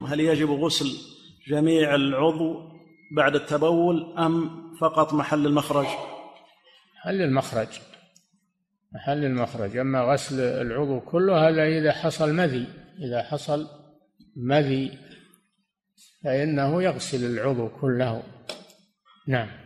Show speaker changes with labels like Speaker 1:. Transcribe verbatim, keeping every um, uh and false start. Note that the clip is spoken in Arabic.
Speaker 1: هل يجب غسل جميع العضو بعد التبول أم فقط محل المخرج؟
Speaker 2: محل المخرج، محل المخرج. أما غسل العضو كله هذا إذا حصل مذي، إذا حصل مذي فإنه يغسل العضو كله. نعم.